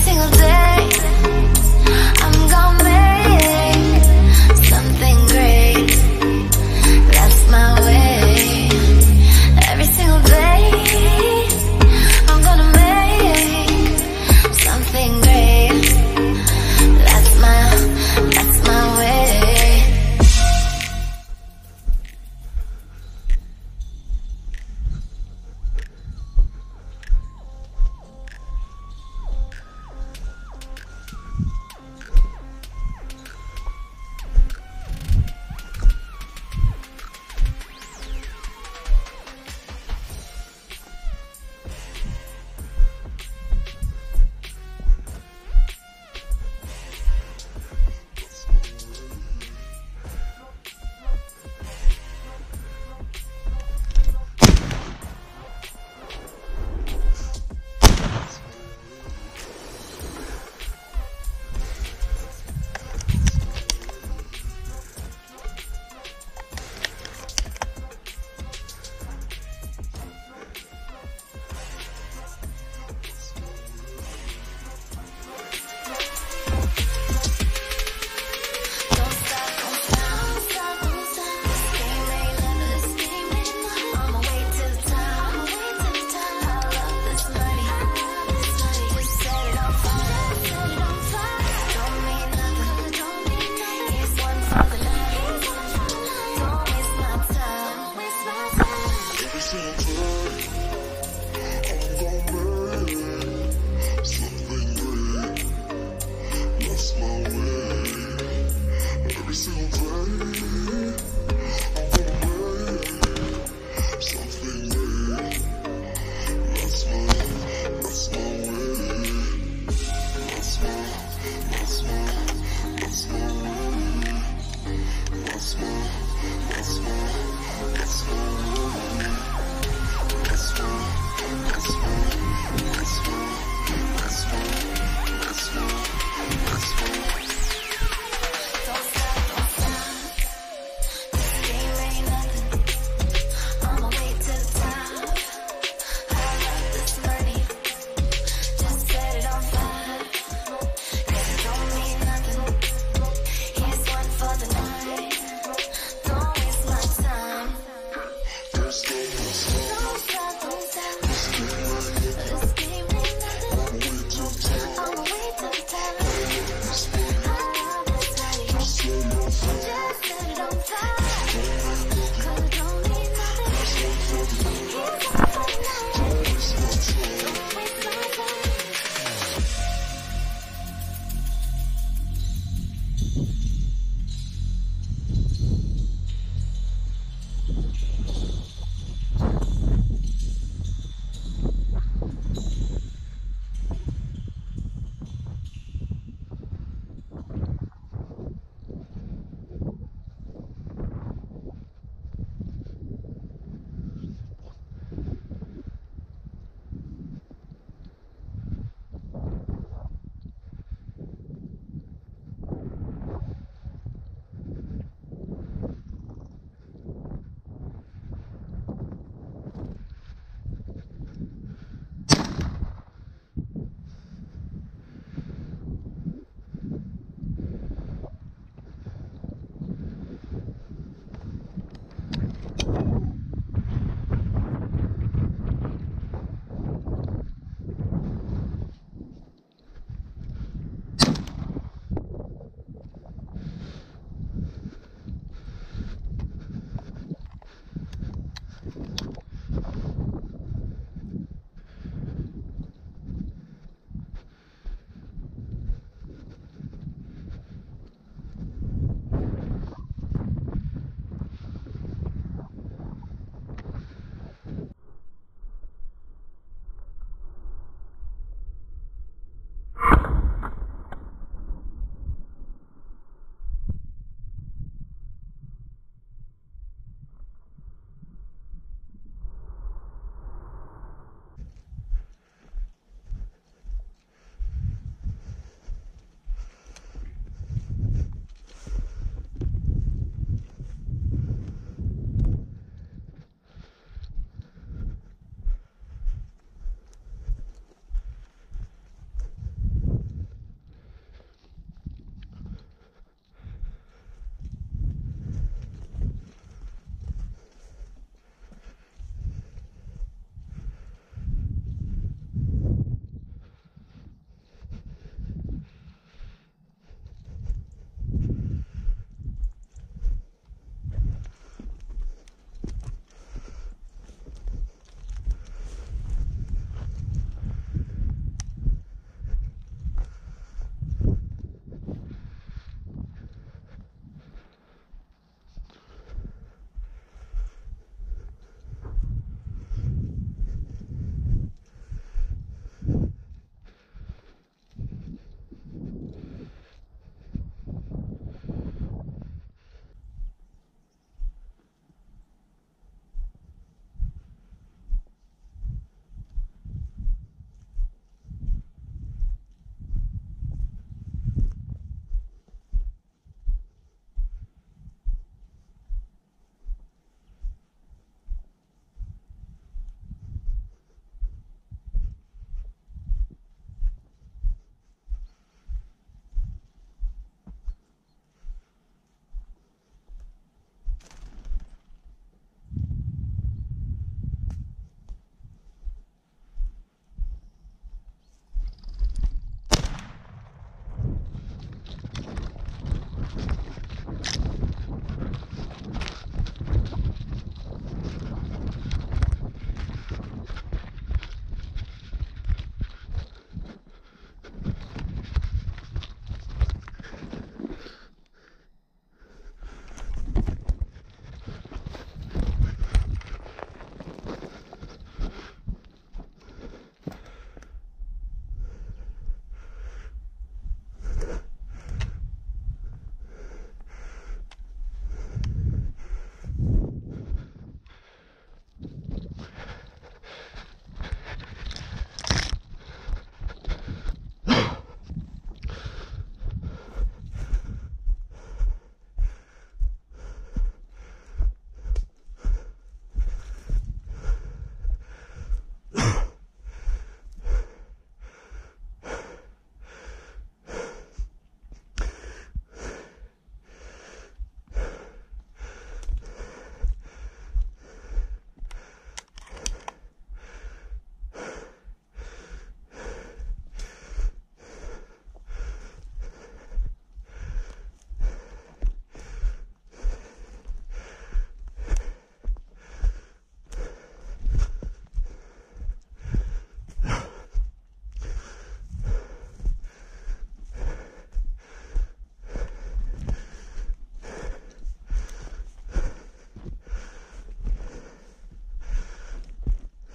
single day I'm gonna make something great. That's my way. Every single day I'm gonna make something great. That's my way.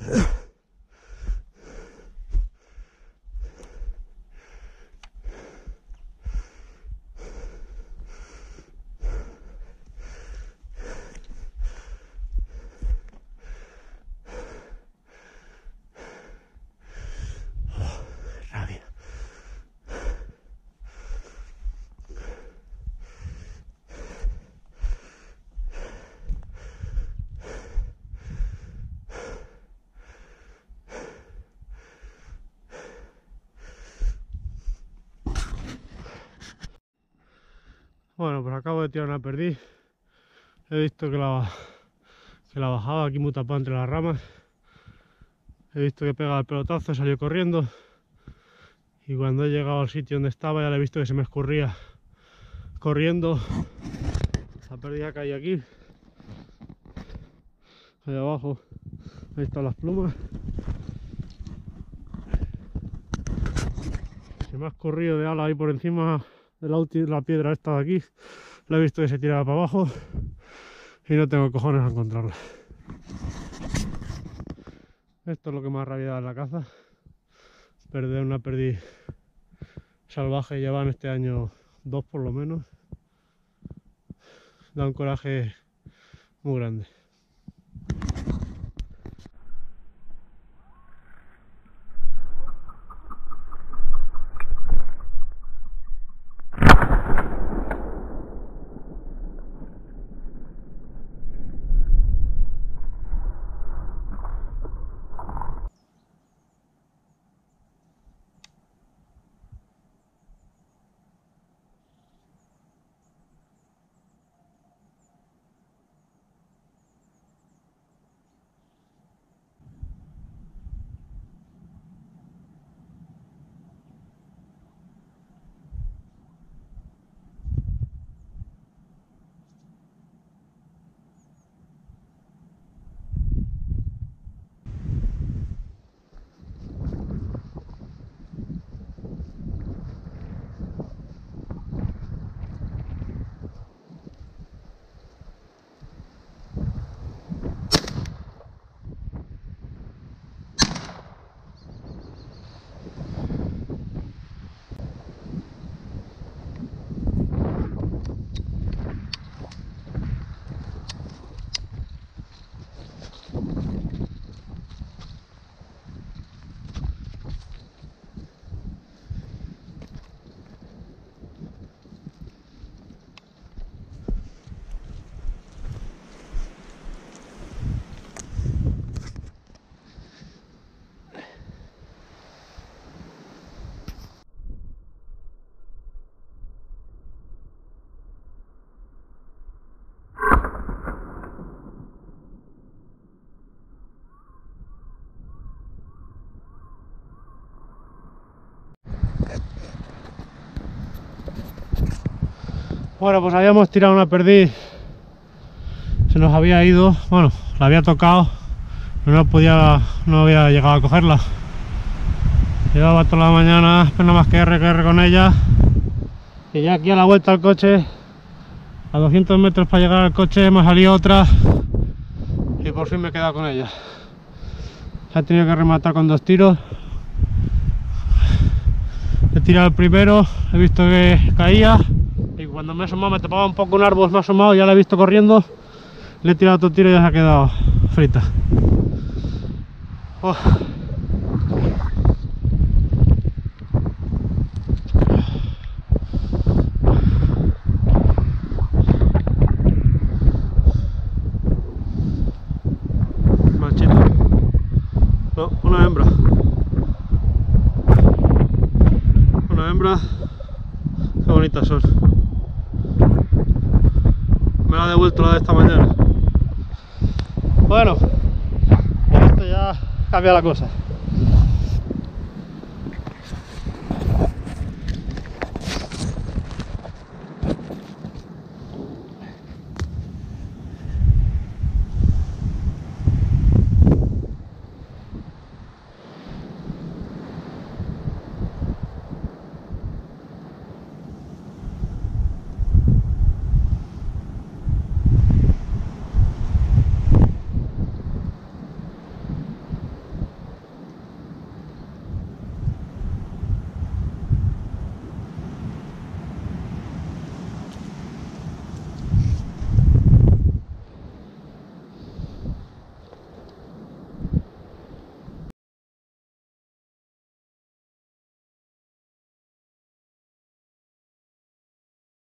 Bueno, pues acabo de tirar una perdiz. He visto que la bajaba aquí muy tapada entre las ramas. He visto que pegaba el pelotazo, salió corriendo. Y cuando he llegado al sitio donde estaba ya le he visto que se me escurría corriendo. La pérdida cae aquí. Ahí abajo. Ahí están las plumas. Se me ha escurrido de ala ahí por encima de la piedra esta de aquí. La he visto que se tiraba para abajo. Y no tengo cojones a encontrarla. Esto es lo que más rabia da en la caza. Perder una perdiz salvaje, llevan este año 2 por lo menos. Da un coraje muy grande. Bueno, pues habíamos tirado una perdiz, se nos había ido, bueno, la había tocado, pero no había llegado a cogerla. Llevaba toda la mañana apenas más que R con ella, y ya aquí a la vuelta al coche, a 200 metros para llegar al coche, me ha salido otra y por fin me he quedado con ella. La he tenido que rematar con 2 tiros. He tirado el primero, he visto que caía. Y cuando me he asomado, me tapaba un poco un árbol, me ha asomado, ya la he visto corriendo, le he tirado otro tiro y ya se ha quedado frita. Oh. Machito. No, una hembra. Una hembra. Qué bonitas son. Me la ha devuelto la de esta mañana. Bueno, esto ya cambia la cosa.